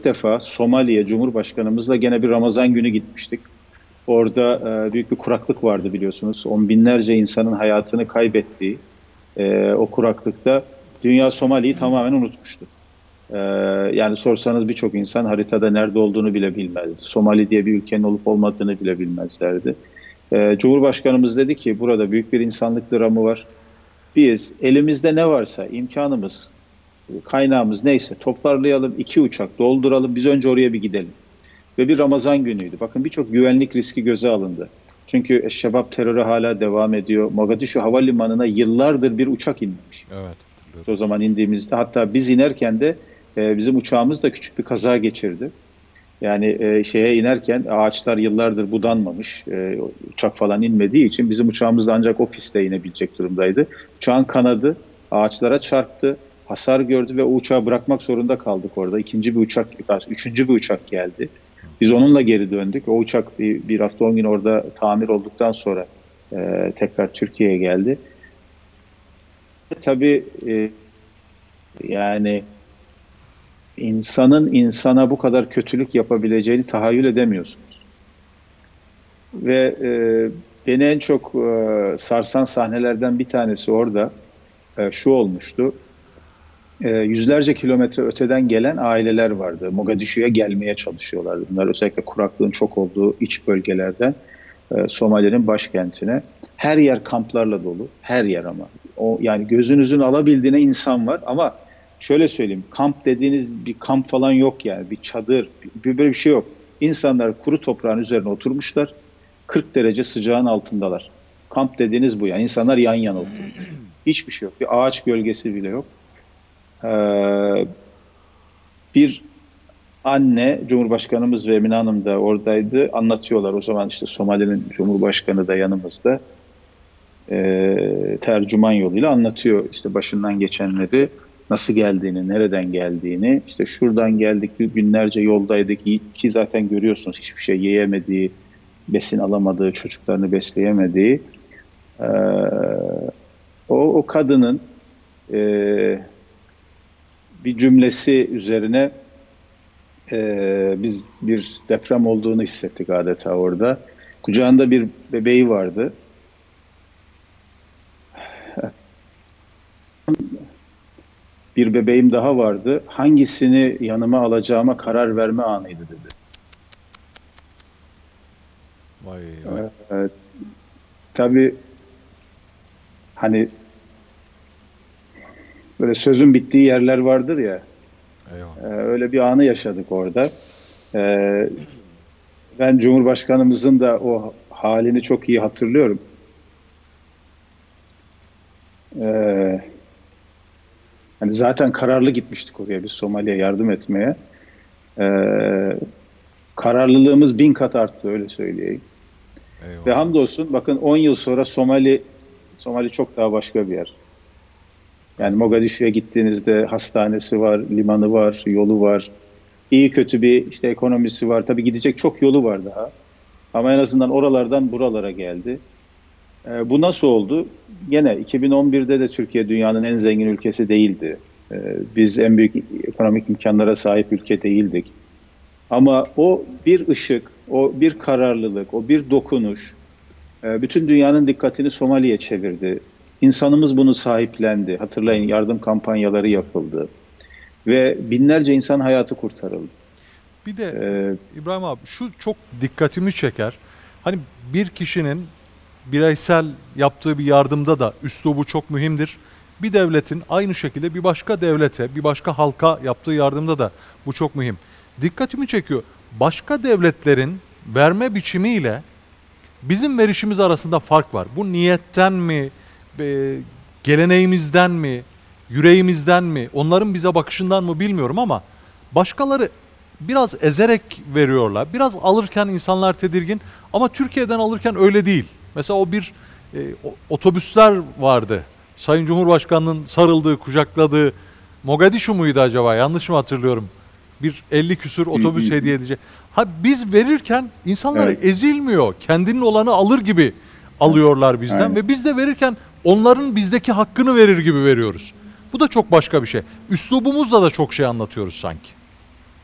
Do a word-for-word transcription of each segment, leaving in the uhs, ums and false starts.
ilk defa Somali'ye Cumhurbaşkanımızla gene bir Ramazan günü gitmiştik. Orada e, büyük bir kuraklık vardı biliyorsunuz. On binlerce insanın hayatını kaybettiği e, o kuraklıkta dünya Somali'yi tamamen unutmuştu. E, yani sorsanız birçok insan haritada nerede olduğunu bile bilmezdi. Somali diye bir ülkenin olup olmadığını bile bilmezlerdi. E, Cumhurbaşkanımız dedi ki burada büyük bir insanlık dramı var. Biz elimizde ne varsa imkanımız, kaynağımız neyse toparlayalım, iki uçak dolduralım, biz önce oraya bir gidelim. Ve bir Ramazan günüydü. Bakın birçok güvenlik riski göze alındı. Çünkü Eşşebab terörü hala devam ediyor. Mogadishu Havalimanı'na yıllardır bir uçak inmemiş. Evet. O zaman indiğimizde hatta biz inerken de e, bizim uçağımız da küçük bir kaza geçirdi. Yani e, şeye inerken ağaçlar yıllardır budanmamış. E, uçak falan inmediği için bizim uçağımız da ancak o pistte inebilecek durumdaydı. Uçağın kanadı ağaçlara çarptı. Hasar gördü ve o uçağı bırakmak zorunda kaldık orada. İkinci bir uçak, üçüncü bir uçak geldi. Biz onunla geri döndük. O uçak bir, bir hafta on gün orada tamir olduktan sonra e, tekrar Türkiye'ye geldi. Tabii e, yani insanın insana bu kadar kötülük yapabileceğini tahayyül edemiyorsunuz. Ve e, beni en çok e, sarsan sahnelerden bir tanesi orada e, şu olmuştu. E, yüzlerce kilometre öteden gelen aileler vardı. Mogadishu'ya gelmeye çalışıyorlardı. Bunlar özellikle kuraklığın çok olduğu iç bölgelerden e, Somali'nin başkentine. Her yer kamplarla dolu. Her yer ama. O, yani gözünüzün alabildiğine insan var ama şöyle söyleyeyim, kamp dediğiniz bir kamp falan yok yani. Bir çadır, bir, böyle bir şey yok. İnsanlar kuru toprağın üzerine oturmuşlar. kırk derece sıcağın altındalar. Kamp dediğiniz bu yani. İnsanlar yan yana oturmuş. Hiçbir şey yok. Bir ağaç gölgesi bile yok. Ee, bir anne, Cumhurbaşkanımız ve Emine Hanım da oradaydı. Anlatıyorlar. O zaman işte Somali'nin Cumhurbaşkanı da yanımızda. Ee, tercüman yoluyla anlatıyor işte başından geçenleri. Nasıl geldiğini, nereden geldiğini, işte şuradan geldik, günlerce yoldaydık ki zaten görüyorsunuz hiçbir şey yiyemediği, besin alamadığı, çocuklarını besleyemediği. Ee, o, o kadının e, bir cümlesi üzerine e, biz bir deprem olduğunu hissettik adeta orada. Kucağında bir bebeği vardı. Bir bebeğim daha vardı. Hangisini yanıma alacağıma karar verme anıydı dedi. Vay vay. Ee, tabii hani böyle sözün bittiği yerler vardır ya. E, öyle bir anı yaşadık orada. E, ben Cumhurbaşkanımızın da o halini çok iyi hatırlıyorum. Eee Yani zaten kararlı gitmiştik oraya biz Somali'ye yardım etmeye. Ee, kararlılığımız bin kat arttı öyle söyleyeyim. Eyvallah. Ve hamdolsun bakın on yıl sonra Somali Somali çok daha başka bir yer. Yani Mogadishu'ya gittiğinizde hastanesi var, limanı var, yolu var. İyi kötü bir işte ekonomisi var. Tabii gidecek çok yolu var daha. Ama en azından oralardan buralara geldi. E, bu nasıl oldu? Gene iki bin on birde de Türkiye dünyanın en zengin ülkesi değildi. E, biz en büyük ekonomik imkanlara sahip ülke değildik. Ama o bir ışık, o bir kararlılık, o bir dokunuş e, bütün dünyanın dikkatini Somali'ye çevirdi. İnsanımız bunu sahiplendi. Hatırlayın yardım kampanyaları yapıldı. Ve binlerce insan hayatı kurtarıldı. Bir de ee, İbrahim abi şu çok dikkatimi çeker. Hani bir kişinin bireysel yaptığı bir yardımda da üslubu çok mühimdir. Bir devletin aynı şekilde bir başka devlete, bir başka halka yaptığı yardımda da bu çok mühim. Dikkatimi çekiyor. Başka devletlerin verme biçimiyle bizim verişimiz arasında fark var. Bu niyetten mi, e, geleneğimizden mi, yüreğimizden mi, onların bize bakışından mı bilmiyorum ama başkaları biraz ezerek veriyorlar. Biraz alırken insanlar tedirgin ama Türkiye'den alırken öyle değil. Mesela o bir e, otobüsler vardı. Sayın Cumhurbaşkanı'nın sarıldığı, kucakladığı, Mogadishu muydu acaba? Yanlış mı hatırlıyorum? Bir elli küsür otobüs hediye edecek. Ha biz verirken insanlara evet. ezilmiyor. Kendinin olanı alır gibi alıyorlar bizden. Aynen. Ve biz de verirken onların bizdeki hakkını verir gibi veriyoruz. Bu da çok başka bir şey. Üslubumuzla da çok şey anlatıyoruz sanki.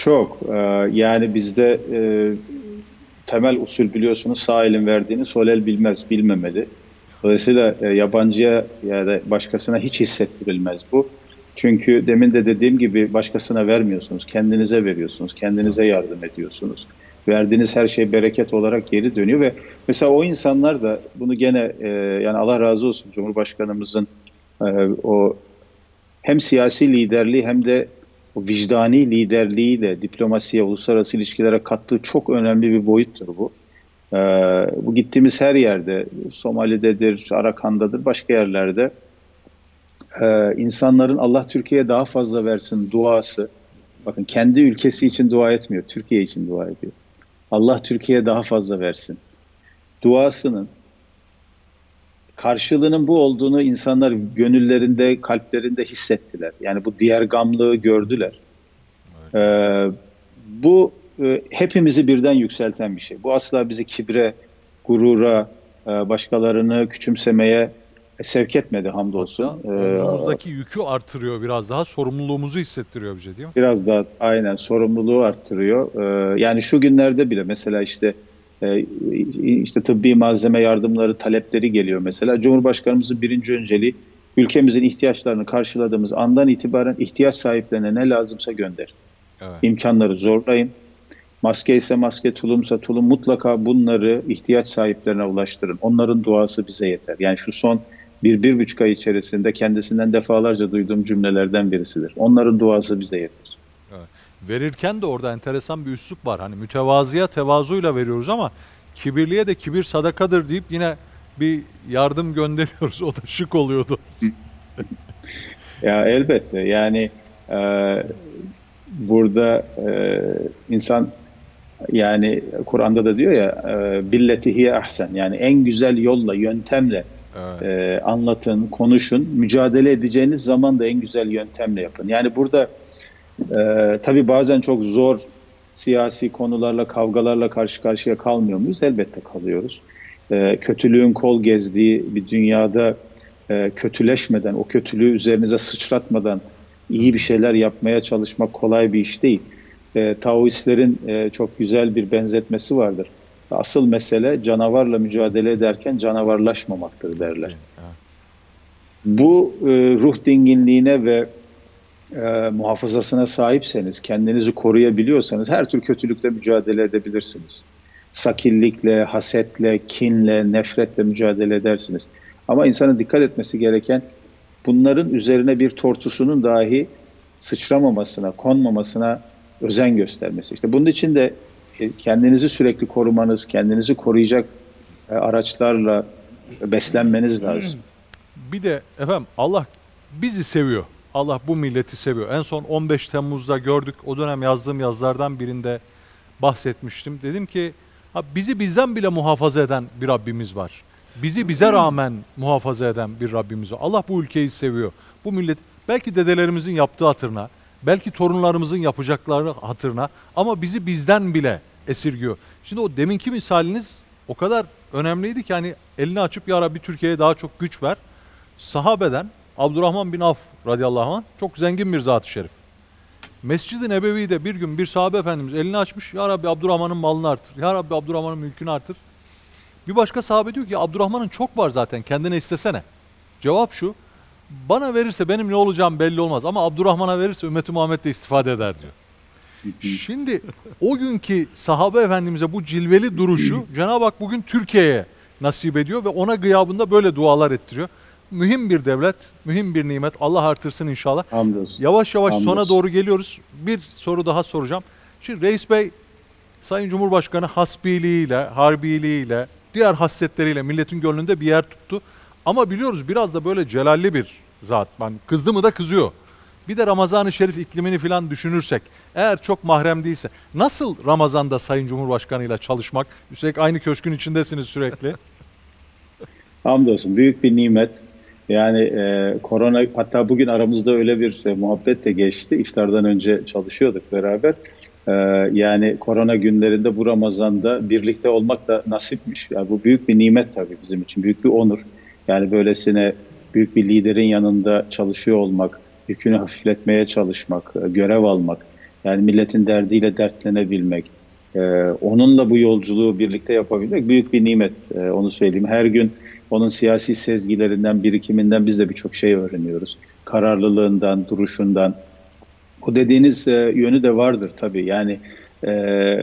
Çok. Ee, yani bizde e, temel usul biliyorsunuz sağ elin verdiğini sol el bilmez, bilmemeli. Dolayısıyla e, yabancıya ya da başkasına hiç hissettirilmez bu. Çünkü demin de dediğim gibi başkasına vermiyorsunuz, kendinize veriyorsunuz, kendinize yardım ediyorsunuz. Verdiğiniz her şey bereket olarak geri dönüyor ve mesela o insanlar da bunu gene e, yani Allah razı olsun Cumhurbaşkanımızın e, o hem siyasi liderliği hem de o vicdani liderliğiyle diplomasiye, uluslararası ilişkilere kattığı çok önemli bir boyuttur bu. Ee, bu gittiğimiz her yerde, Somali'dedir, Arakan'dadır, başka yerlerde e, insanların Allah Türkiye'ye daha fazla versin duası. Bakın kendi ülkesi için dua etmiyor, Türkiye için dua ediyor. Allah Türkiye'ye daha fazla versin. Duasının karşılığının bu olduğunu insanlar gönüllerinde, kalplerinde hissettiler. Yani bu diğer gamlığı gördüler. Evet. Ee, bu e, hepimizi birden yükselten bir şey. Bu asla bizi kibre, gurura, e, başkalarını küçümsemeye e, sevk etmedi hamdolsun. Omzumuzdaki ee, yükü artırıyor biraz daha, sorumluluğumuzu hissettiriyor bize değil mi? Biraz daha aynen sorumluluğu arttırıyor. Ee, yani şu günlerde bile mesela işte işte tıbbi malzeme yardımları talepleri geliyor mesela. Cumhurbaşkanımızın birinci önceliği ülkemizin ihtiyaçlarını karşıladığımız andan itibaren ihtiyaç sahiplerine ne lazımsa gönder. Evet. İmkanları zorlayın. Maske ise maske, tulumsa tulum, mutlaka bunları ihtiyaç sahiplerine ulaştırın. Onların duası bize yeter. Yani şu son bir, bir buçuk ay içerisinde kendisinden defalarca duyduğum cümlelerden birisidir. Onların duası bize yeter. Evet. Verirken de orada enteresan bir üslup var. Hani mütevazıya tevazuyla veriyoruz ama kibirliye de kibir sadakadır deyip yine bir yardım gönderiyoruz. O da şık oluyordu. Ya elbette yani e, burada e, insan yani Kur'an'da da diyor ya e, billetihi ahsen yani en güzel yolla, yöntemle evet. e, anlatın, konuşun. Mücadele edeceğiniz zaman da en güzel yöntemle yapın. Yani burada Ee, tabii bazen çok zor siyasi konularla, kavgalarla karşı karşıya kalmıyor muyuz? Elbette kalıyoruz. Ee, kötülüğün kol gezdiği bir dünyada e, kötüleşmeden, o kötülüğü üzerinize sıçratmadan iyi bir şeyler yapmaya çalışmak kolay bir iş değil. E, Taoistlerin e, çok güzel bir benzetmesi vardır. Asıl mesele canavarla mücadele ederken canavarlaşmamaktır derler. Bu e, ruh dinginliğine ve e, muhafazasına sahipseniz, kendinizi koruyabiliyorsanız her tür kötülükle mücadele edebilirsiniz. Sakillikle, hasetle, kinle, nefretle mücadele edersiniz. Ama insanın dikkat etmesi gereken bunların üzerine bir tortusunun dahi sıçramamasına, konmamasına özen göstermesi. İşte bunun için de kendinizi sürekli korumanız, kendinizi koruyacak araçlarla beslenmeniz lazım. Bir de efendim Allah bizi seviyor. Allah bu milleti seviyor. En son on beş Temmuz'da gördük. O dönem yazdığım yazılardan birinde bahsetmiştim. Dedim ki bizi bizden bile muhafaza eden bir Rabbimiz var. Bizi bize rağmen muhafaza eden bir Rabbimiz var. Allah bu ülkeyi seviyor. Bu millet belki dedelerimizin yaptığı hatırına, belki torunlarımızın yapacakları hatırına ama bizi bizden bile esirgiyor. Şimdi o deminki misaliniz o kadar önemliydi ki hani elini açıp ya Rabbi Türkiye'ye daha çok güç ver. Sahabeden Abdurrahman bin Avf radıyallahu anh çok zengin bir zat-ı şerif. Mescid-i Nebevi'de bir gün bir sahabe efendimiz elini açmış. Ya Rabbi Abdurrahman'ın malını artır. Ya Rabbi Abdurrahman'ın mülkünü artır. Bir başka sahabe diyor ki Abdurrahman'ın çok var zaten kendine istesene. Cevap şu. Bana verirse benim ne olacağım belli olmaz ama Abdurrahman'a verirse ümmeti Muhammed de istifade eder diyor. Şimdi o günkü sahabe efendimize bu cilveli duruşu Cenab-ı Hak bugün Türkiye'ye nasip ediyor ve ona gıyabında böyle dualar ettiriyor. Mühim bir devlet, mühim bir nimet. Allah artırsın inşallah. Hamdolsun. Yavaş yavaş Hamdolsun. sona doğru geliyoruz. Bir soru daha soracağım. Şimdi Reis Bey, Sayın Cumhurbaşkanı hasbiliğiyle, harbiliğiyle, diğer hasletleriyle milletin gönlünde bir yer tuttu. Ama biliyoruz biraz da böyle celalli bir zat. Ben kızdı mı da kızıyor. Bir de Ramazan-ı Şerif iklimini falan düşünürsek, eğer çok mahrem değilse, nasıl Ramazan'da Sayın Cumhurbaşkanı ile çalışmak? Üstelik aynı köşkün içindesiniz sürekli. Hamdolsun. Büyük bir nimet. Yani e, korona, hatta bugün aramızda öyle bir e, muhabbet de geçti. İftardan önce çalışıyorduk beraber. E, yani korona günlerinde bu Ramazan'da birlikte olmak da nasipmiş. Yani bu büyük bir nimet tabii bizim için. Büyük bir onur. Yani böylesine büyük bir liderin yanında çalışıyor olmak, yükünü hafifletmeye çalışmak, e, görev almak. Yani milletin derdiyle dertlenebilmek, e, onunla bu yolculuğu birlikte yapabilmek büyük bir nimet. E, onu söyleyeyim. Her gün onun siyasi sezgilerinden, birikiminden biz de birçok şey öğreniyoruz. Kararlılığından, duruşundan. O dediğiniz e, yönü de vardır tabii. Yani e,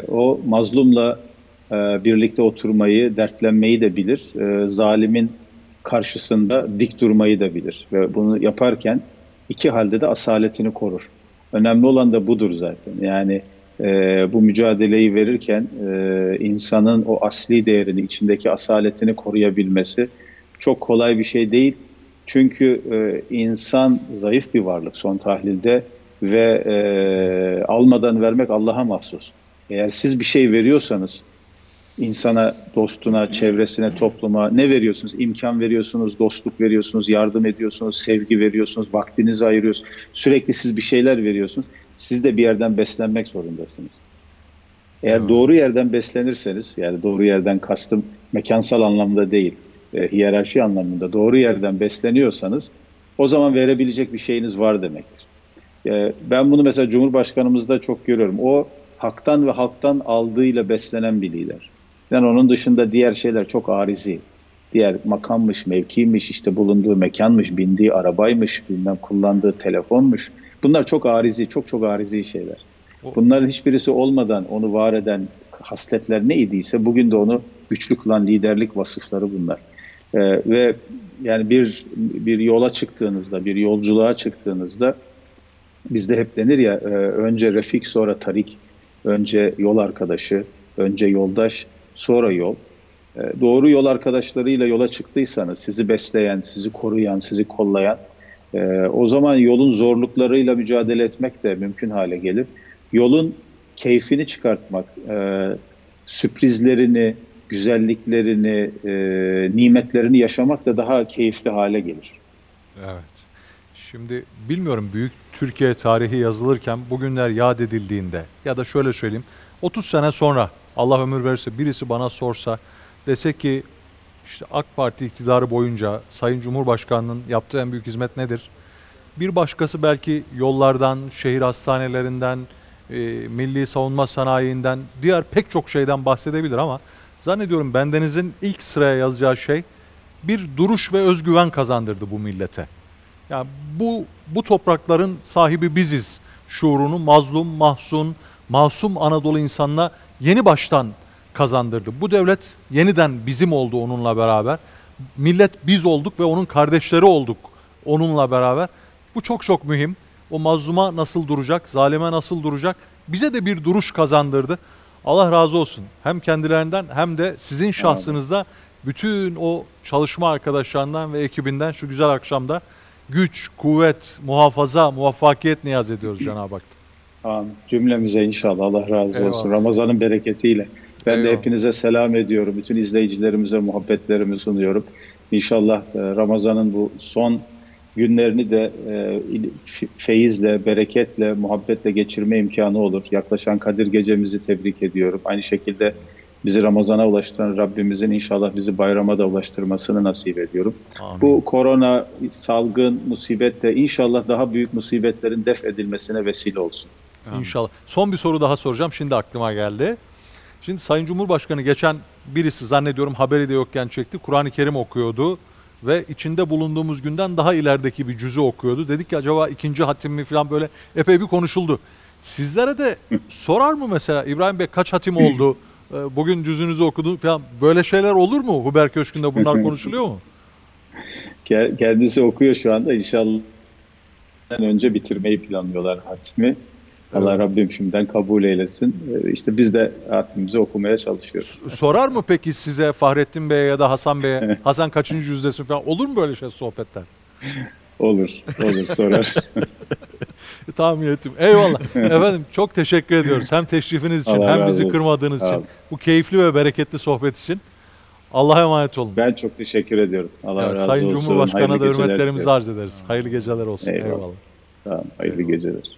o mazlumla e, birlikte oturmayı, dertlenmeyi de bilir. E, zalimin karşısında dik durmayı da bilir. Ve bunu yaparken iki halde de asaletini korur. Önemli olan da budur zaten. Yani e, bu mücadeleyi verirken e, insanın o asli değerini, içindeki asaletini koruyabilmesi çok kolay bir şey değil. Çünkü e, insan zayıf bir varlık son tahlilde ve e, almadan vermek Allah'a mahsus. Eğer siz bir şey veriyorsanız insana, dostuna, çevresine, topluma ne veriyorsunuz? İmkan veriyorsunuz, dostluk veriyorsunuz, yardım ediyorsunuz, sevgi veriyorsunuz, vaktinizi ayırıyorsunuz. Sürekli siz bir şeyler veriyorsunuz. Siz de bir yerden beslenmek zorundasınız. Eğer evet. doğru yerden beslenirseniz, yani doğru yerden kastım mekansal anlamda değil, e, hiyerarşi anlamında doğru yerden besleniyorsanız o zaman verebilecek bir şeyiniz var demektir. E, ben bunu mesela Cumhurbaşkanımızda çok görüyorum. O haktan ve halktan aldığıyla beslenen bir lider. Yani onun dışında diğer şeyler çok arizi. Diğer makammış, mevkiymiş, işte bulunduğu mekanmış, bindiği arabaymış, bilmem kullandığı telefonmuş. Bunlar çok arizi, çok çok arizi şeyler. Bunların hiçbirisi olmadan onu var eden hasletler ne idiyse bugün de onu güçlü kılan liderlik vasıfları bunlar. Ee, ve yani bir bir yola çıktığınızda, bir yolculuğa çıktığınızda bizde hep denir ya, e, önce refik sonra tarik, önce yol arkadaşı, önce yoldaş, sonra yol. E, doğru yol arkadaşlarıyla yola çıktıysanız, sizi besleyen, sizi koruyan, sizi kollayan, e, o zaman yolun zorluklarıyla mücadele etmek de mümkün hale gelir. Yolun keyfini çıkartmak, e, sürprizlerini, güzelliklerini, e, nimetlerini yaşamak da daha keyifli hale gelir. Evet. Şimdi bilmiyorum, büyük Türkiye tarihi yazılırken bugünler yad edildiğinde ya da şöyle söyleyeyim, otuz sene sonra Allah ömür verirse birisi bana sorsa, dese ki işte AK Parti iktidarı boyunca Sayın Cumhurbaşkanı'nın yaptığı en büyük hizmet nedir? Bir başkası belki yollardan, şehir hastanelerinden, e, milli savunma sanayiinden, diğer pek çok şeyden bahsedebilir ama zannediyorum bendenizin ilk sıraya yazacağı şey bir duruş ve özgüven kazandırdı bu millete. Yani bu bu toprakların sahibi biziz şuurunu mazlum, mahzun, masum Anadolu insanına yeni baştan kazandırdı. Bu devlet yeniden bizim oldu onunla beraber. Millet biz olduk ve onun kardeşleri olduk onunla beraber. Bu çok çok mühim. O mazluma nasıl duracak, zalime nasıl duracak, bize de bir duruş kazandırdı. Allah razı olsun. Hem kendilerinden hem de sizin şahsınızda bütün o çalışma arkadaşlarından ve ekibinden şu güzel akşamda güç, kuvvet, muhafaza, muvaffakiyet niyaz ediyoruz Cenab-ı Hak'tan. Amin. Cümlemize inşallah. Allah razı Eyvallah. olsun. Ramazan'ın bereketiyle. Ben Eyvallah. de hepinize selam ediyorum. Bütün izleyicilerimize muhabbetlerimi sunuyorum. İnşallah Ramazan'ın bu son günlerini de feyizle, bereketle, muhabbetle geçirme imkanı olur. Yaklaşan Kadir Gecemizi tebrik ediyorum. Aynı şekilde bizi Ramazan'a ulaştıran Rabbimizin inşallah bizi bayrama da ulaştırmasını nasip ediyorum. Amin. Bu korona, salgın, musibet de inşallah daha büyük musibetlerin def edilmesine vesile olsun. Amin. İnşallah. Son bir soru daha soracağım. Şimdi aklıma geldi. Şimdi Sayın Cumhurbaşkanı geçen birisi zannediyorum haberi de yokken çekti. Kur'an-ı Kerim okuyordu ve içinde bulunduğumuz günden daha ilerideki bir cüzü okuyordu. Dedik ki acaba ikinci hatim mi falan, böyle epey bir konuşuldu. Sizlere de sorar mı mesela İbrahim Bey kaç hatim oldu? Bugün cüzünüzü okudun falan, böyle şeyler olur mu? Huber Köşkü'nde bunlar konuşuluyor mu? Kendisi okuyor şu anda. İnşallah önce bitirmeyi planlıyorlar hatmi. Evet. Allah Rabbim şimdiden kabul eylesin. İşte biz de hatmimizi okumaya çalışıyoruz. Sorar mı peki size Fahrettin Bey'e ya da Hasan Bey'e, Hasan kaçıncı cüzdesin falan, olur mu böyle şey, sohbetler? Olur, olur sorar. Tahmin ettim. Eyvallah. Efendim çok teşekkür ediyoruz. Hem teşrifiniz için Allah hem bizi olsun. kırmadığınız için. Bu keyifli ve bereketli sohbet için. Allah'a emanet olun. Ben çok teşekkür ediyorum. Allah evet, razı Sayın olsun. Sayın Cumhurbaşkanı'na da hürmetlerimizi arz ederiz. Hayırlı geceler olsun. Eyvallah. Eyvallah. Tamam, hayırlı Eyvallah. geceler.